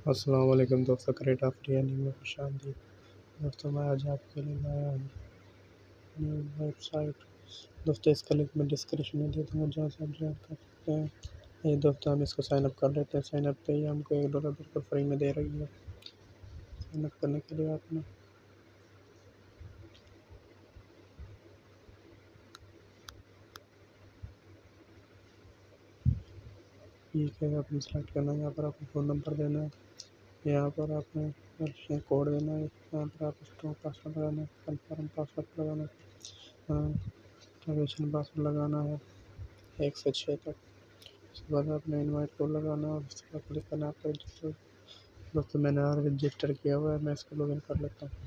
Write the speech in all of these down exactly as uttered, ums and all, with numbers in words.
अस्सलाम वालेकुम दोस्तों, क्रिएट ऑफ रियलिंग में खुश आमदीद। दोस्तों मैं आज आपके लिए लाया हूँ न्यू वेबसाइट। दोस्तों इसका लिंक मैं डिस्क्रिप्शन में दे दूँगा, जहाँ से आप ज्वाइन कर सकते हैं। ये दोस्तों हम इसको साइन अप कर लेते हैं। साइन अप पे ही हमको एक डॉलर बिल्कुल फ्री में दे रही है। साइन अप करने के लिए आपने ये क्या आपने सेलेक्ट करना है। यहाँ पर आपको फ़ोन नंबर देना है। यहाँ पर आपने कोड देना है। यहाँ पर आप स्ट्रॉन्ग पासवर्ड लगाना है, कन्फर्म पासवर्ड लगाना है, ट्रांजेक्शन पासवर्ड लगाना है एक से छः तक। उसके बाद आपने इनवाइट कोड लगाना है और उसके बाद क्लिक करना है आपका रजिस्टर। दोस्तों मैंने और रजिस्टर किया हुआ है, मैं इसको लॉगिन कर लेता हूँ।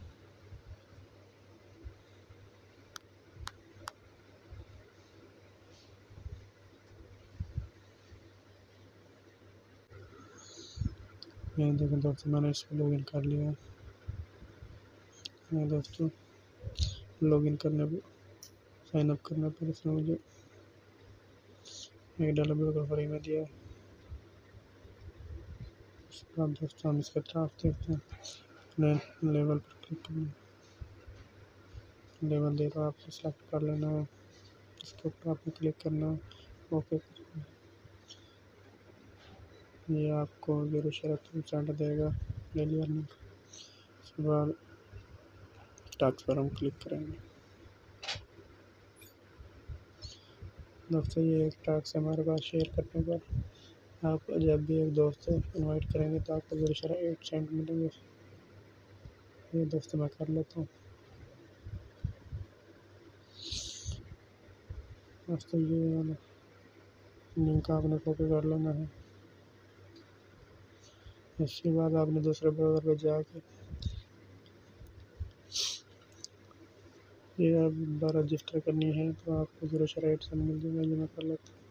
ये देखो दोस्तों, मैंने इसको लॉगिन कर लिया है। ये दोस्तों लॉगिन करने पर साइन अप करने पर इसने मुझे एक डॉलर बिल्कुल फ्री में दिया है। उसके बाद दोस्तों हम इसके तरफ देखते हैं। अपने लेवल पर क्लिक करना है। लेवल दे तो आपको सेलेक्ट कर लेना है। इसके ऊपर आपने क्लिक करना है, ओके करना है। ये आपको जीरो शरत परसेंट देगा डेली अर्निंग। उसके बाद टैक्स पर हम क्लिक करेंगे। दोस्तों ये एक टैक्स है हमारे पास। शेयर करने पर आप जब भी एक दोस्त इनवाइट करेंगे तो आपको जीरो शरत एट सेंट मिलेंगे। ये दोस्तों मैं कर लेता हूँ। दोस्तों ये लिंक आपने कॉपी कर लेना है। इसके बाद आपने दूसरे ब्राउज़र पर जाके ये आप दोबारा रजिस्टर करनी है तो आपको जीरो शरत एट सेंट मिल जाएगा। ये मैं कर लेता हूँ।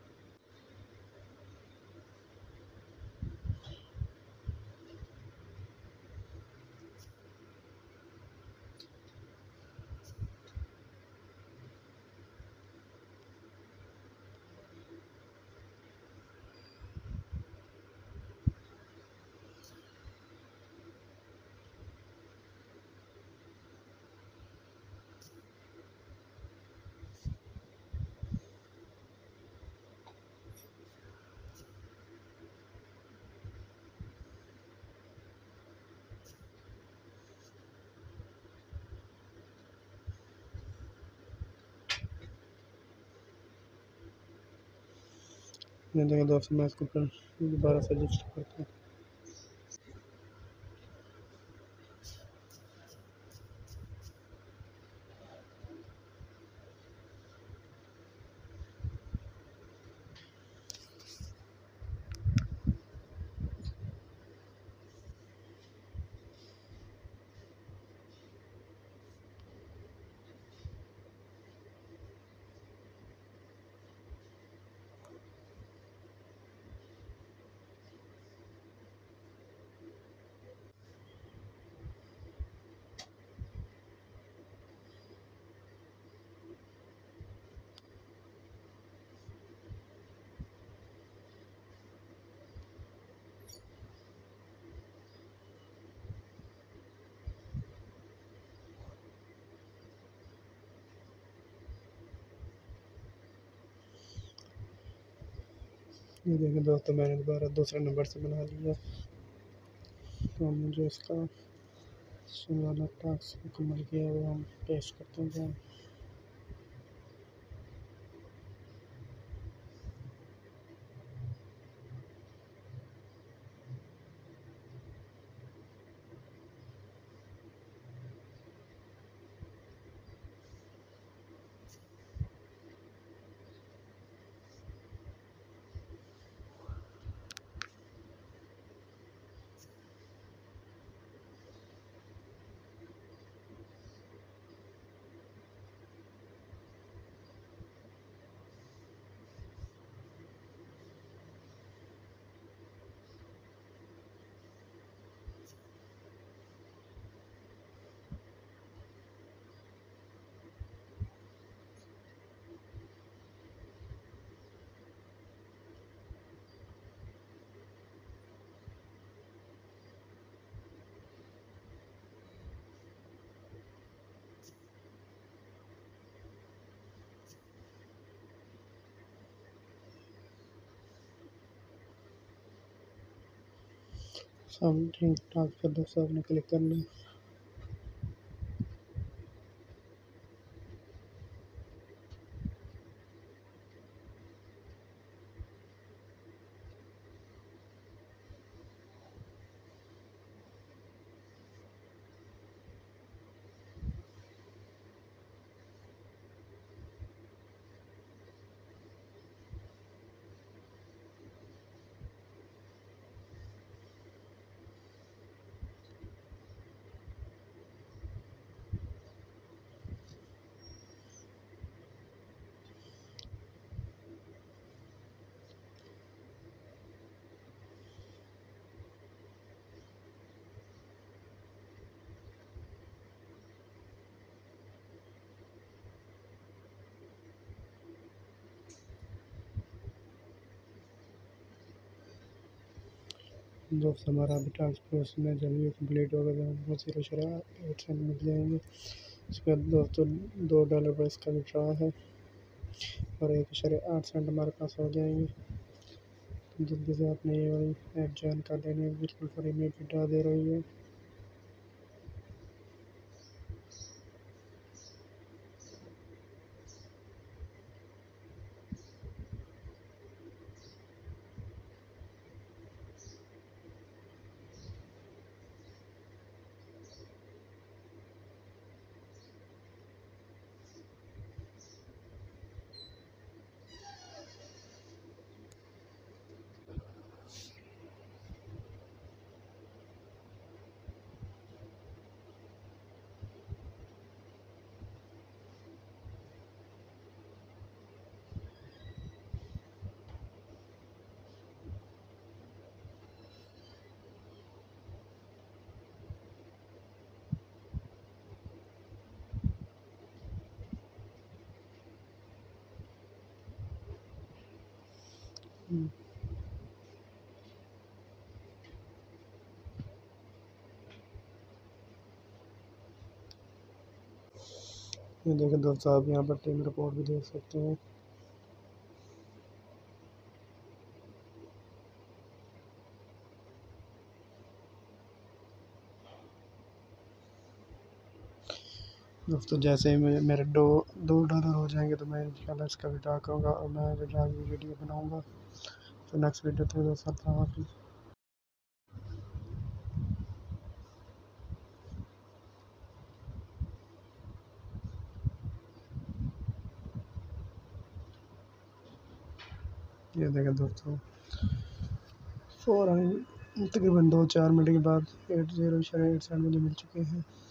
ये देखिए दोस्तों, मैं इसको फिर दोबारा से रजिस्टर करता हूँ। ये देखिए दोस्तों, मैंने दोबारा दूसरे नंबर से बना लिया। तो मुझे इसका वाला टास्क मुकम्मल किया वो हम पेश करते हैं। सामने ट्रांसफर दोस्तों आपने क्लिक करना है। दोस्तों हमारा अभी ट्रांसफर में जल्दी कंप्लीट हो गया, हमको जीरो शरा एट सेंट मिल जाएंगे। उसके बाद दोस्तों दो डॉलर पर इसका विड्रॉ है और एक शरे आठ सेंट हमारे पास हो जाएंगे। जल्दी से आपने ये वाली ऐप ज्वाइन कर लेनी है, बिल्कुल फ्री में विड्रॉ दे रही है। ये देखें दोस्तों, आप यहाँ पर टीम रिपोर्ट भी देख सकते हैं। दोस्तों जैसे ही मेरे मेरे दो दो डॉलर हो जाएंगे तो मैं इंशाल्लाह इसका विड्रॉ करूँगा और मैं विड्रॉ की वीडियो बनाऊँगा। तो नेक्स्ट वीडियो तक दोस्तों अल्लाह हाफ़िज़। ये देखें दोस्तों, फ़ौरन तकरीबन दो चार मिनट के बाद एट ज़ीरो एट सेंट मुझे मिल चुके हैं।